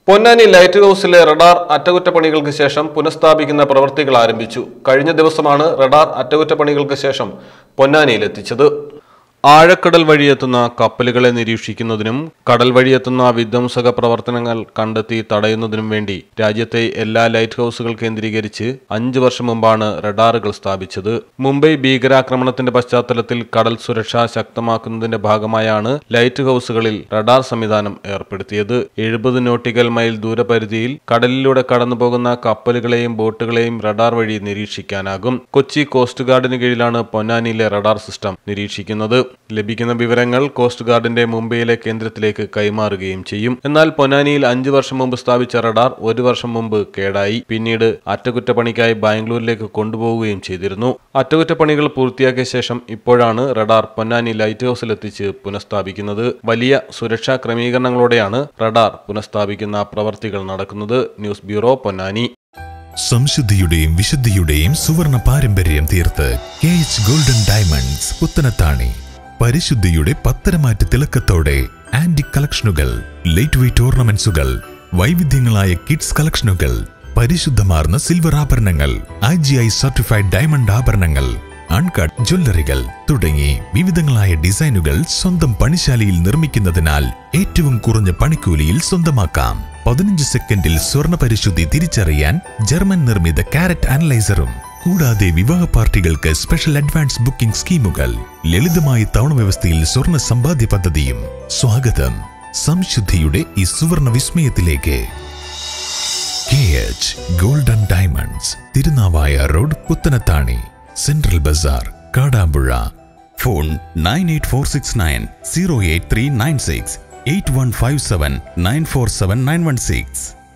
Ponnani light ഹൌസിലെ radar അറ്റകുറ്റപ്പണികൾക്ക് ശേഷം പുനഃസ്ഥാപിക്കുന്ന പ്രവൃത്തികൾ ആരംഭിച്ചു. കഴിഞ്ഞ ദിവസമാണ് റഡാർ അറ്റകുറ്റപ്പണികൾക്ക് ശേഷം പൊന്നാനിയിലെത്തിച്ചത്. ആഴക്കടൽ വഴിയെത്തുന്ന കപ്പലുകളെ നിരീക്ഷിക്കുന്നതിനും കടൽ വഴിയെത്തുന്ന വിധ്വംസക പ്രവർത്തനങ്ങൾ കണ്ടെത്തി തടയുന്നതിനും വേണ്ടി രാജ്യത്തെ എല്ലാ ലൈറ്റ് ഹൌസുകൾ കേന്ദ്രീകരിച്ച് 5 വർഷം മുമ്പാണ് റഡാറുകൾ സ്ഥാപിച്ചത്. മുംബൈ ഭീകരാക്രമണത്തിന്റെ പശ്ചാത്തലത്തിൽ കടൽ സുരക്ഷ ശക്തമാക്കുന്നതിന്റെ ഭാഗമായാണ് ലൈറ്റ് ഹൌസുകളിൽ റഡാർ സംവിധാനം ഏർപ്പെടുത്തിയത്. 70 നോട്ടിക്കൽ മൈൽ ദൂരപരിധിയിൽ കടലിലൂടെ കടന്നുപോകുന്ന കപ്പലുകളെയും ബോട്ടുകളെയും റഡാർ വഴി നിരീക്ഷിക്കാനാകും. കൊച്ചി കോസ്റ്റ് ഗാർഡിന് കീഴിലാണ് പൊന്നാനിയിലെ റഡാർ സിസ്റ്റം നിരീക്ഷിക്കുന്നത്. ലഭിക്കുന്ന വിവരങ്ങൾ കോസ്റ്റ് ഗാർഡിന്റെ മുംബൈയിലെ കേന്ദ്രത്തിലേക്ക് കൈമാറുകയും ചെയ്യും. എന്നാൽ പൊന്നാനിയിൽ 5 വർഷം മുമ്പ് സ്ഥാപിച്ച റഡാർ 1 വർഷം മുമ്പ് കേടായി. പിന്നീട് അറ്റകുറ്റപ്പണിക്കായി ബാംഗ്ലൂരിലേക്ക് കൊണ്ടുപോവുകയും ചെയ്തിരുന്നു. അറ്റകുറ്റപ്പണികൾ പൂർത്തിയാക്കിയ ശേഷം ഇപ്പോഴാണ് റഡാർ പൊന്നാനി ലൈറ്റ് ഹൌസിലെത്തിച്ച് പുനഃസ്ഥാപിക്കുന്നത്. വലിയ സുരക്ഷാ ക്രമീകരണങ്ങളോടെയാണ് റഡാർ പുനഃസ്ഥാപിക്കുന്ന പ്രവർത്തികൾ നടക്കുന്നത്. News bureau, Ponnani. സംശുദ്ധിയുടെയും വിശുദ്ധിയുടെയും സുവർണ പാരമ്പര്യം തീർത്ത് KH ഗോൾഡൻ ഡയമണ്ട്സ് പുത്തനത്താണി. പരിശുദ്ധിയുടെ പത്തരമാറ്റ് തിളക്കത്തോടെ ആന്റിക് കളക്ഷനുകൾ, ലൈറ്റ് വെയ്റ്റ് ഓർണമെന്റ്സുകൾ, വൈവിധ്യങ്ങളായ കിഡ്സ് കളക്ഷനുകൾ, പരിശുദ്ധമാർന്ന സിൽവർ ആഭരണങ്ങൾ, IGI സർട്ടിഫൈഡ് ഡയമണ്ട് ആഭരണങ്ങൾ, അൺകട്ട് ജ്വല്ലറികൾ തുടങ്ങി വിവിധങ്ങളായ ഡിസൈനുകൾ സ്വന്തം പണിശാലയിൽ നിർമ്മിക്കുന്നതിനാൽ ഏറ്റവും കുറഞ്ഞ പണിക്കൂലിയിൽ സ്വന്തമാക്കാം. 15 സെക്കൻഡിൽ സ്വർണ്ണ പരിശുദ്ധി തിരിച്ചറിയാൻ ജർമ്മൻ നിർമ്മിത കാരറ്റ് അനലൈസറും, കൂടാതെ വിവാഹ പാർട്ടികൾക്ക് സ്പെഷ്യൽ അഡ്വാൻസ് ബുക്കിംഗ് സ്കീമുകൾ, ലളിതമായ തവണ വ്യവസ്ഥയിൽ സ്വർണ്ണ സമ്പാദ്യ പദ്ധതിയും. സ്വാഗതം സംശുദ്ധിയുടെ ഈ സുവർണ വിസ്മയത്തിലേക്ക്. KH golden diamonds, Thirunavaya road, Puthanathani, central bazaar, Kadampuzha. Phone 98469 08396 8157 947 916.